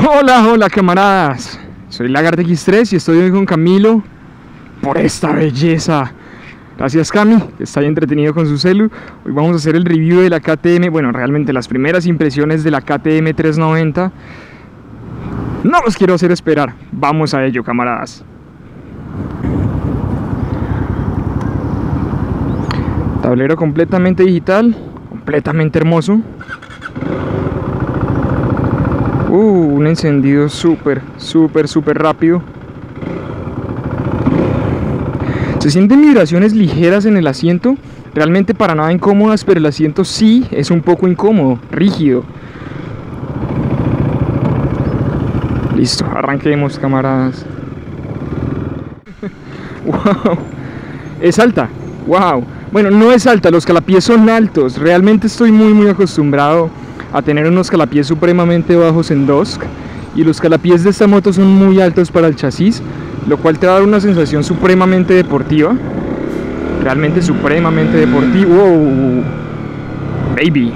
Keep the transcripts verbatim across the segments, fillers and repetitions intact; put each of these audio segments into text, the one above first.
Hola, hola camaradas, soy Lagarde equis tres y estoy hoy con Camilo por esta belleza. Gracias Cami, que está ahí entretenido con su celu. Hoy vamos a hacer el review de la K T M, bueno, realmente las primeras impresiones de la K T M trescientos noventa. No los quiero hacer esperar, vamos a ello camaradas. Tablero completamente digital, completamente hermoso. Uh, un encendido súper, súper, súper rápido. Se sienten vibraciones ligeras en el asiento, realmente para nada incómodas, pero el asiento sí es un poco incómodo, rígido. Listo, arranquemos camaradas. Wow, es alta, wow. Bueno, no es alta, los calapiés son altos. Realmente estoy muy muy acostumbrado a tener unos calapiés supremamente bajos en Dusk, y los calapiés de esta moto son muy altos para el chasis, lo cual te va a dar una sensación supremamente deportiva. Realmente supremamente deportivo. Wow, baby.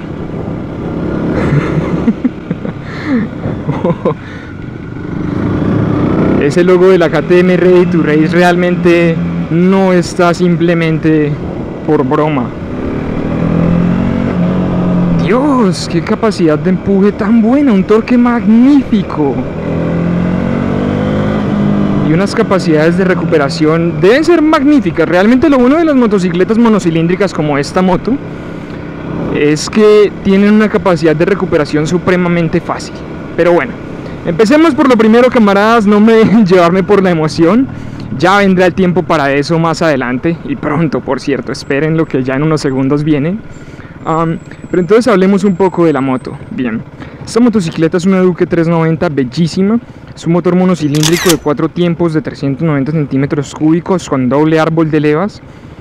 Ese logo de la K T M Ready to Race realmente no está simplemente por broma. Dios, qué capacidad de empuje tan buena, un torque magnífico. Y unas capacidades de recuperación deben ser magníficas. Realmente lo bueno de las motocicletas monocilíndricas como esta moto es que tienen una capacidad de recuperación supremamente fácil. Pero bueno, empecemos por lo primero camaradas, no me dejen llevarme por la emoción. Ya vendrá el tiempo para eso más adelante, y pronto por cierto, esperen lo que ya en unos segundos viene. Um, pero entonces hablemos un poco de la moto. Bien, esta motocicleta es una Duke trescientos noventa bellísima. Es un motor monocilíndrico de cuatro tiempos de trescientos noventa centímetros cúbicos con doble árbol de levas,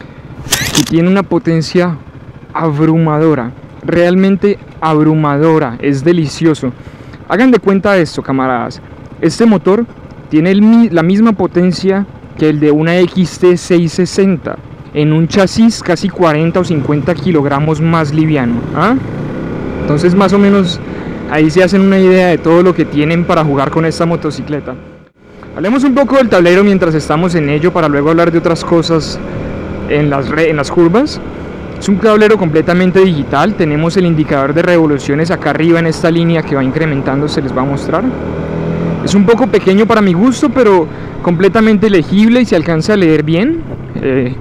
que tiene una potencia abrumadora, realmente abrumadora, es delicioso. Hagan de cuenta esto camaradas, este motor tiene el, la misma potencia que el de una X T seiscientos sesenta, en un chasis casi cuarenta o cincuenta kilogramos más liviano. ¿Ah? Entonces más o menos ahí se hacen una idea de todo lo que tienen para jugar con esta motocicleta. Hablemos un poco del tablero mientras estamos en ello, para luego hablar de otras cosas en las, en las curvas. Es un tablero completamente digital, tenemos el indicador de revoluciones acá arriba en esta línea que va incrementando, se les va a mostrar. Es un poco pequeño para mi gusto, pero completamente legible y se alcanza a leer bien. Eh,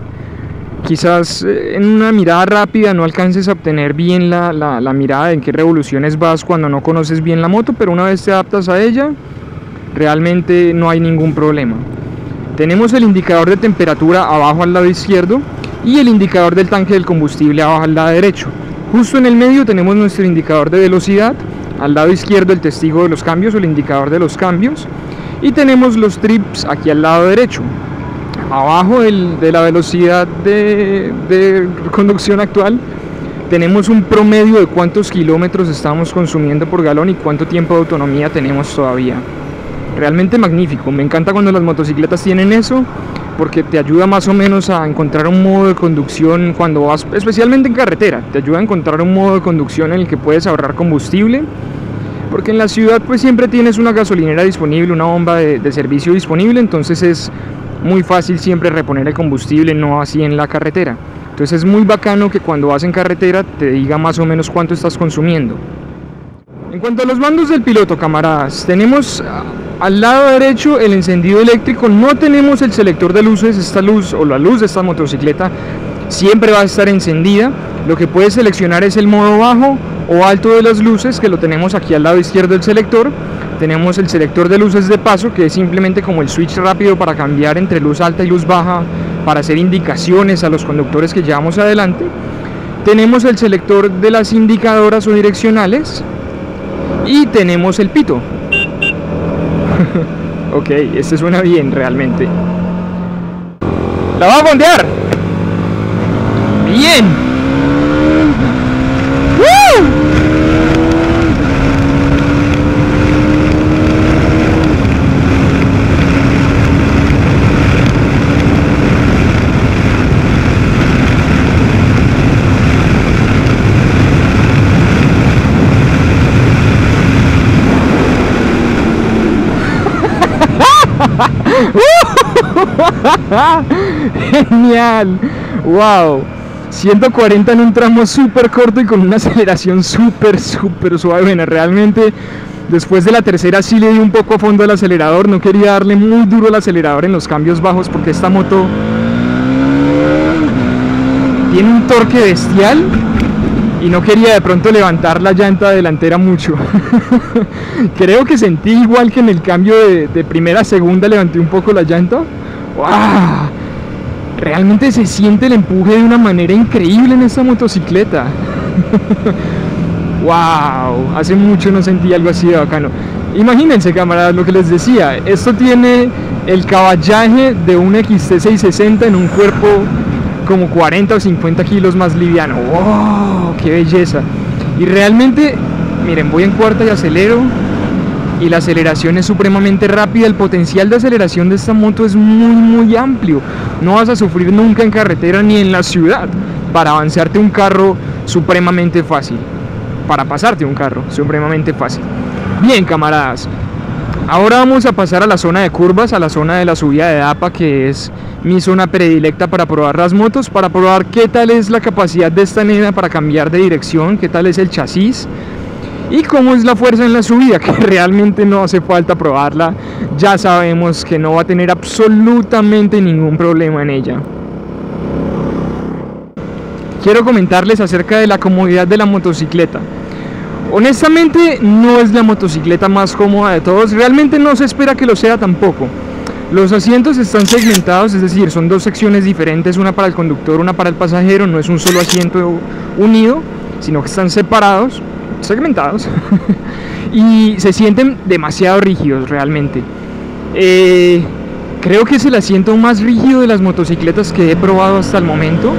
Quizás en una mirada rápida no alcances a obtener bien la, la, la mirada de en qué revoluciones vas cuando no conoces bien la moto, pero una vez te adaptas a ella, realmente no hay ningún problema. Tenemos el indicador de temperatura abajo al lado izquierdo y el indicador del tanque del combustible abajo al lado derecho. Justo en el medio tenemos nuestro indicador de velocidad, al lado izquierdo el testigo de los cambios o el indicador de los cambios, y tenemos los trips aquí al lado derecho. Abajo el, de la velocidad de, de conducción actual tenemos un promedio de cuántos kilómetros estamos consumiendo por galón y cuánto tiempo de autonomía tenemos todavía. Realmente magnífico, me encanta cuando las motocicletas tienen eso, porque te ayuda más o menos a encontrar un modo de conducción cuando vas, especialmente en carretera, te ayuda a encontrar un modo de conducción en el que puedes ahorrar combustible, porque en la ciudad pues siempre tienes una gasolinera disponible, una bomba de, de servicio disponible, entonces es muy fácil siempre reponer el combustible, no así en la carretera. Entonces es muy bacano que cuando vas en carretera te diga más o menos cuánto estás consumiendo. En cuanto a los mandos del piloto camaradas, tenemos al lado derecho el encendido eléctrico, no tenemos el selector de luces, esta luz o la luz de esta motocicleta siempre va a estar encendida. Lo que puedes seleccionar es el modo bajo o alto de las luces, que lo tenemos aquí al lado izquierdo del selector. Tenemos el selector de luces de paso, que es simplemente como el switch rápido para cambiar entre luz alta y luz baja, para hacer indicaciones a los conductores que llevamos adelante. Tenemos el selector de las indicadoras o direccionales y tenemos el pito. Ok, este suena bien realmente. ¡La va a fondear! ¡Bien! ¡Woo! Genial. Wow. ciento cuarenta en un tramo súper corto y con una aceleración súper, súper suave. Bueno, realmente después de la tercera sí le di un poco a fondo al acelerador. No quería darle muy duro al acelerador en los cambios bajos porque esta moto tiene un torque bestial y no quería de pronto levantar la llanta delantera mucho. Creo que sentí igual que en el cambio de, de primera a segunda levanté un poco la llanta. ¡Wow! Realmente se siente el empuje de una manera increíble en esta motocicleta. ¡Wow! Hace mucho no sentí algo así de bacano. Imagínense, camaradas, lo que les decía. Esto tiene el caballaje de un X T seiscientos sesenta en un cuerpo como cuarenta o cincuenta kilos más liviano. ¡Wow! ¡Qué belleza! Y realmente, miren, voy en cuarta y acelero. Y la aceleración es supremamente rápida. El potencial de aceleración de esta moto es muy muy amplio. No vas a sufrir nunca en carretera ni en la ciudad para avanzarte un carro supremamente fácil, para pasarte un carro supremamente fácil. Bien, camaradas, ahora vamos a pasar a la zona de curvas, a la zona de la subida de DAPA, que es mi zona predilecta para probar las motos, para probar qué tal es la capacidad de esta nena para cambiar de dirección, qué tal es el chasis y cómo es la fuerza en la subida, que realmente no hace falta probarla, ya sabemos que no va a tener absolutamente ningún problema en ella. Quiero comentarles acerca de la comodidad de la motocicleta. Honestamente no es la motocicleta más cómoda de todos, realmente no se espera que lo sea tampoco. Los asientos están segmentados, es decir, son dos secciones diferentes, una para el conductor, una para el pasajero, no es un solo asiento unido, sino que están separados, segmentados y se sienten demasiado rígidos realmente. Eh, creo que es el asiento más rígido de las motocicletas que he probado hasta el momento.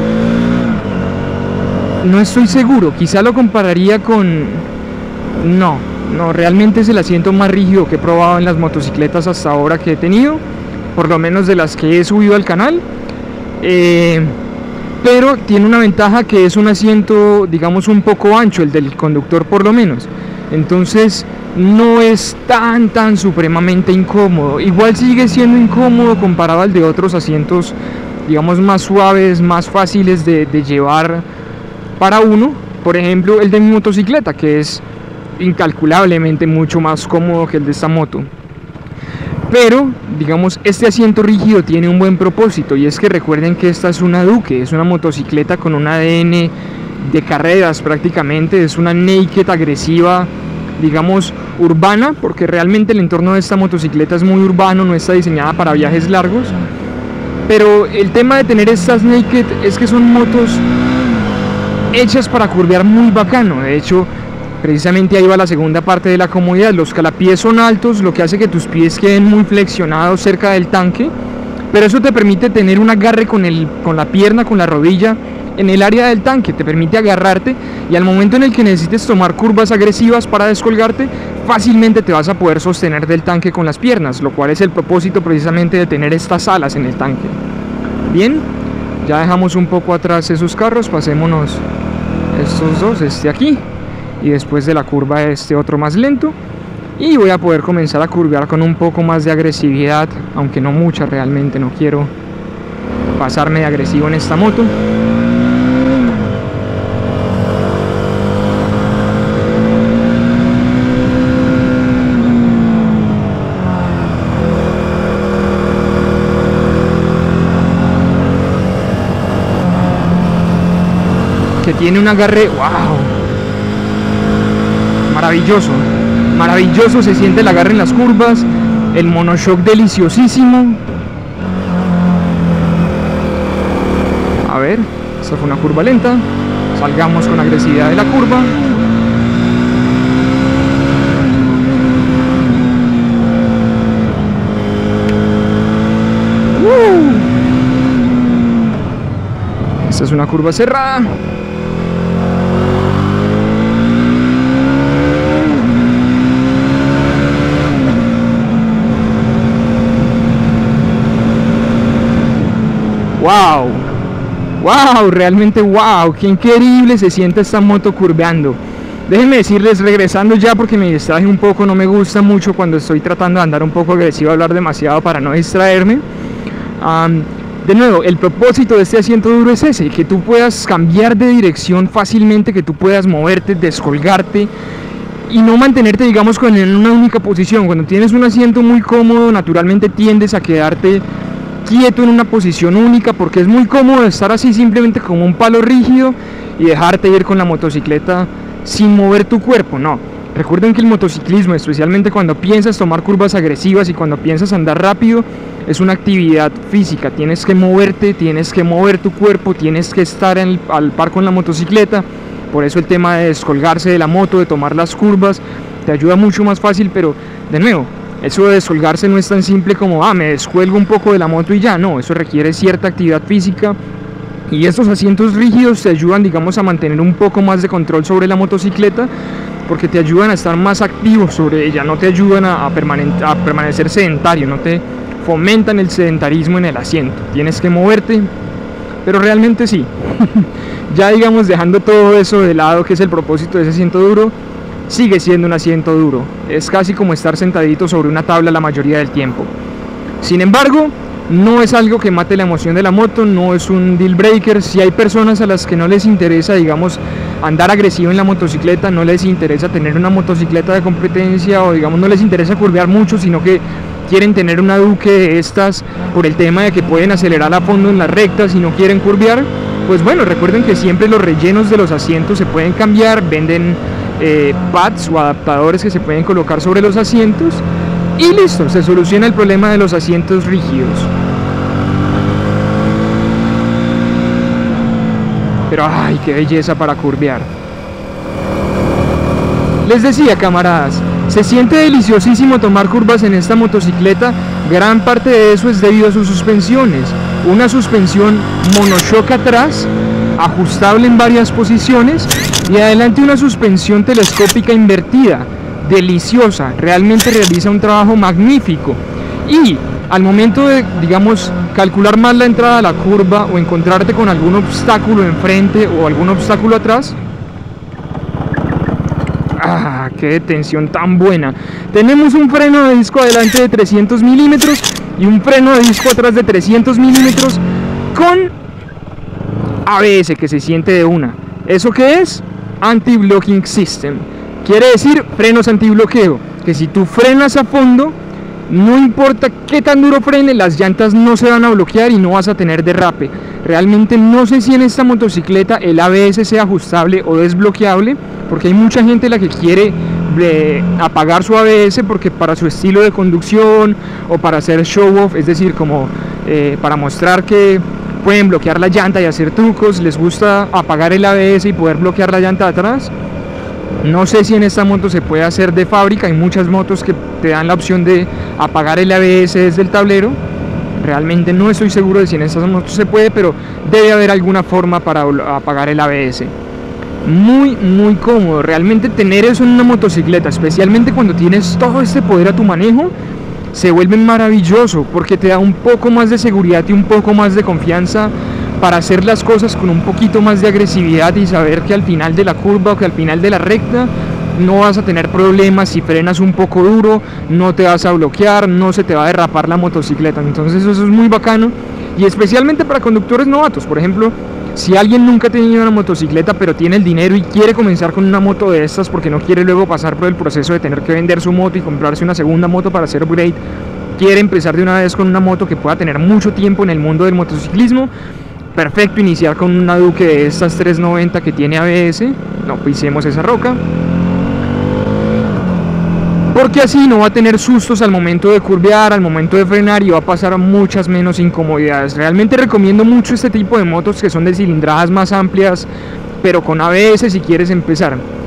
No estoy seguro, quizá lo compararía con... No, no, realmente es el asiento más rígido que he probado en las motocicletas hasta ahora que he tenido, por lo menos de las que he subido al canal. Eh, pero tiene una ventaja, que es un asiento, digamos, un poco ancho, el del conductor por lo menos. Entonces no es tan tan supremamente incómodo. Igual sigue siendo incómodo comparado al de otros asientos, digamos, más suaves, más fáciles de, de llevar para uno. Por ejemplo, el de mi motocicleta, que es incalculablemente mucho más cómodo que el de esta moto. Pero, digamos, este asiento rígido tiene un buen propósito, y es que recuerden que esta es una Duke, es una motocicleta con un A D N de carreras prácticamente, es una naked agresiva, digamos, urbana, porque realmente el entorno de esta motocicleta es muy urbano, no está diseñada para viajes largos. Pero el tema de tener estas naked es que son motos hechas para curvear muy bacano. De hecho, precisamente ahí va la segunda parte de la comodidad. Los calapiés son altos, lo que hace que tus pies queden muy flexionados cerca del tanque, pero eso te permite tener un agarre con, el, con la pierna, con la rodilla en el área del tanque, te permite agarrarte, y al momento en el que necesites tomar curvas agresivas para descolgarte, fácilmente te vas a poder sostener del tanque con las piernas, lo cual es el propósito precisamente de tener estas alas en el tanque. Bien, ya dejamos un poco atrás esos carros, pasémonos estos dos, este aquí, y después de la curva este otro más lento, y voy a poder comenzar a curvear con un poco más de agresividad, aunque no mucha realmente, no quiero pasarme de agresivo en esta moto. Que tiene un agarre, wow, maravilloso, maravilloso, se siente el agarre en las curvas, el monoshock deliciosísimo. A ver, esta fue una curva lenta, salgamos con agresividad de la curva. Uh. Esta es una curva cerrada. Wow, wow, realmente wow, qué increíble se siente esta moto curveando. Déjenme decirles, regresando ya porque me distraje un poco, no me gusta mucho cuando estoy tratando de andar un poco agresivo, hablar demasiado para no distraerme. Um, de nuevo, el propósito de este asiento duro es ese, que tú puedas cambiar de dirección fácilmente, que tú puedas moverte, descolgarte y no mantenerte, digamos, con en una única posición. Cuando tienes un asiento muy cómodo, naturalmente tiendes a quedarte quieto en una posición única, porque es muy cómodo estar así simplemente como un palo rígido y dejarte ir con la motocicleta sin mover tu cuerpo. No, recuerden que el motociclismo, especialmente cuando piensas tomar curvas agresivas y cuando piensas andar rápido, es una actividad física. Tienes que moverte, tienes que mover tu cuerpo, tienes que estar en el, al par con la motocicleta. Por eso el tema de descolgarse de la moto, de tomar las curvas, te ayuda mucho más fácil. Pero de nuevo, eso de descolgarse no es tan simple como, ah, me descuelgo un poco de la moto y ya. No, eso requiere cierta actividad física. Y estos asientos rígidos te ayudan, digamos, a mantener un poco más de control sobre la motocicleta, porque te ayudan a estar más activo sobre ella, no te ayudan a, a, permane- a permanecer sedentario, no te fomentan el sedentarismo en el asiento. Tienes que moverte, pero realmente sí. Ya, digamos, dejando todo eso de lado, que es el propósito de ese asiento duro, sigue siendo un asiento duro. Es casi como estar sentadito sobre una tabla la mayoría del tiempo. Sin embargo, no es algo que mate la emoción de la moto, no es un deal breaker. Si hay personas a las que no les interesa, digamos, andar agresivo en la motocicleta, no les interesa tener una motocicleta de competencia, o digamos no les interesa curvear mucho, sino que quieren tener una Duke de estas por el tema de que pueden acelerar a fondo en las rectas y no quieren curvear, pues bueno, recuerden que siempre los rellenos de los asientos se pueden cambiar. Venden eh, pads o adaptadores que se pueden colocar sobre los asientos y listo, se soluciona el problema de los asientos rígidos. Pero ay, qué belleza para curvear. Les decía, camaradas, se siente deliciosísimo tomar curvas en esta motocicleta. Gran parte de eso es debido a sus suspensiones. Una suspensión monoshock atrás, ajustable en varias posiciones, y adelante una suspensión telescópica invertida. Deliciosa, realmente realiza un trabajo magnífico. Y al momento de, digamos, calcular más la entrada a la curva o encontrarte con algún obstáculo enfrente o algún obstáculo atrás, ¡ah, qué detención tan buena! Tenemos un freno de disco adelante de trescientos milímetros y un freno de disco atrás de trescientos milímetros con A B S que se siente de una. ¿Eso qué es? Anti-Blocking System. Quiere decir frenos antibloqueo, que si tú frenas a fondo, no importa qué tan duro frene, las llantas no se van a bloquear y no vas a tener derrape. Realmente no sé si en esta motocicleta el A B S sea ajustable o desbloqueable, porque hay mucha gente la que quiere eh, apagar su A B S porque para su estilo de conducción o para hacer show off, es decir, como eh, para mostrar que pueden bloquear la llanta y hacer trucos, les gusta apagar el A B S y poder bloquear la llanta de atrás. No sé si en esta moto se puede hacer de fábrica. Hay muchas motos que te dan la opción de apagar el A B S desde el tablero. Realmente no estoy seguro de si en estas motos se puede, pero debe haber alguna forma para apagar el A B S. Muy, muy cómodo. Realmente tener eso en una motocicleta, especialmente cuando tienes todo este poder a tu manejo, se vuelve maravilloso porque te da un poco más de seguridad y un poco más de confianza para hacer las cosas con un poquito más de agresividad y saber que al final de la curva o que al final de la recta no vas a tener problemas. Si frenas un poco duro, no te vas a bloquear, no se te va a derrapar la motocicleta. Entonces eso es muy bacano, y especialmente para conductores novatos. Por ejemplo, si alguien nunca ha tenido una motocicleta pero tiene el dinero y quiere comenzar con una moto de estas porque no quiere luego pasar por el proceso de tener que vender su moto y comprarse una segunda moto para hacer upgrade, quiere empezar de una vez con una moto que pueda tener mucho tiempo en el mundo del motociclismo, perfecto iniciar con una Duke de estas trescientos noventa que tiene A B S. No pisemos esa roca, porque así no va a tener sustos al momento de curvear, al momento de frenar, y va a pasar muchas menos incomodidades. Realmente recomiendo mucho este tipo de motos que son de cilindradas más amplias, pero con A B S si quieres empezar.